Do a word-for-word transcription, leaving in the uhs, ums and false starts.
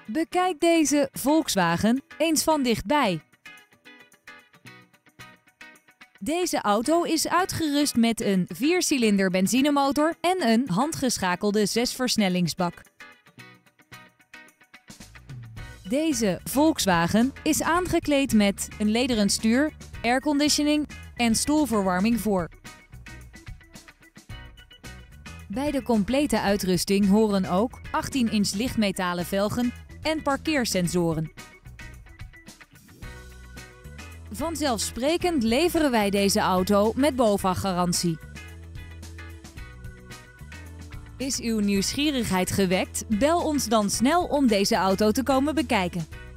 Bekijk deze Volkswagen eens van dichtbij. Deze auto is uitgerust met een viercilinder benzinemotor en een handgeschakelde zesversnellingsbak. Deze Volkswagen is aangekleed met een lederen stuur, airconditioning en stoelverwarming voor. Bij de complete uitrusting horen ook achttien inch lichtmetalen velgen en parkeersensoren. Vanzelfsprekend leveren wij deze auto met BOVAG-garantie. Is uw nieuwsgierigheid gewekt? Bel ons dan snel om deze auto te komen bekijken.